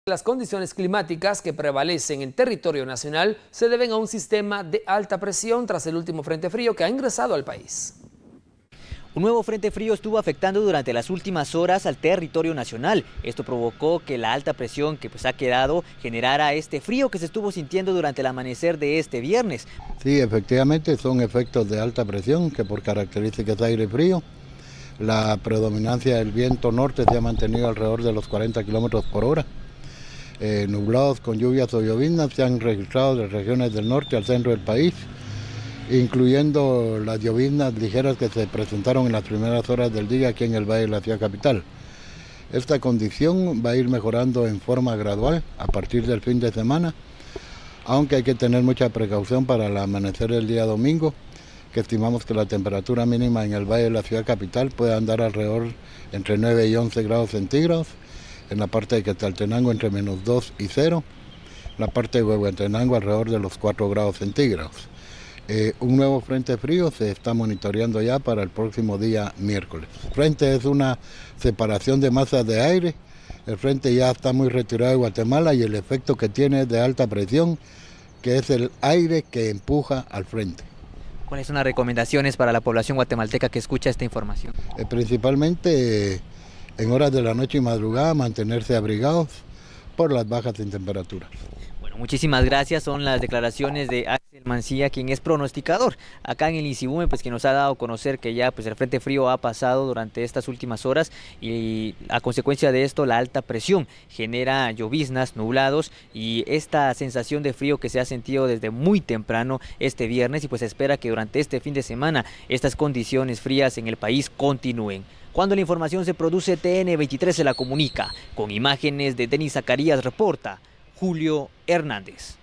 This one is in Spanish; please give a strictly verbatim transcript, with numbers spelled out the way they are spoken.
Las condiciones climáticas que prevalecen en territorio nacional se deben a un sistema de alta presión tras el último frente frío que ha ingresado al país. Un nuevo frente frío estuvo afectando durante las últimas horas al territorio nacional. Esto provocó que la alta presión que pues ha quedado generara este frío que se estuvo sintiendo durante el amanecer de este viernes. Sí, efectivamente son efectos de alta presión que por características de aire frío. La predominancia del viento norte se ha mantenido alrededor de los cuarenta kilómetros por hora. Eh, nublados con lluvias o lloviznas se han registrado de regiones del norte al centro del país, incluyendo las lloviznas ligeras que se presentaron en las primeras horas del día aquí en el Valle de la Ciudad Capital. Esta condición va a ir mejorando en forma gradual a partir del fin de semana, aunque hay que tener mucha precaución para el amanecer del día domingo, que estimamos que la temperatura mínima en el Valle de la Ciudad Capital puede andar alrededor entre nueve y once grados centígrados, en la parte de Quetzaltenango entre menos dos y cero, en la parte de Huehuetenango alrededor de los cuatro grados centígrados. Eh, un nuevo frente frío se está monitoreando ya para el próximo día miércoles. El frente es una separación de masas de aire, el frente ya está muy retirado de Guatemala y el efecto que tiene es de alta presión, que es el aire que empuja al frente. ¿Cuáles son las recomendaciones para la población guatemalteca que escucha esta información? Eh, principalmente eh, en horas de la noche y madrugada mantenerse abrigados por las bajas en temperaturas. Bueno, muchísimas gracias. Son las declaraciones de Axel Mancilla, quien es pronosticador acá en el INSIBUME, pues que nos ha dado a conocer que ya pues el frente frío ha pasado durante estas últimas horas y a consecuencia de esto la alta presión genera lloviznas, nublados y esta sensación de frío que se ha sentido desde muy temprano este viernes y pues se espera que durante este fin de semana estas condiciones frías en el país continúen. Cuando la información se produce, T N veintitrés se la comunica. Con imágenes de Denis Zacarías reporta Julio Hernández.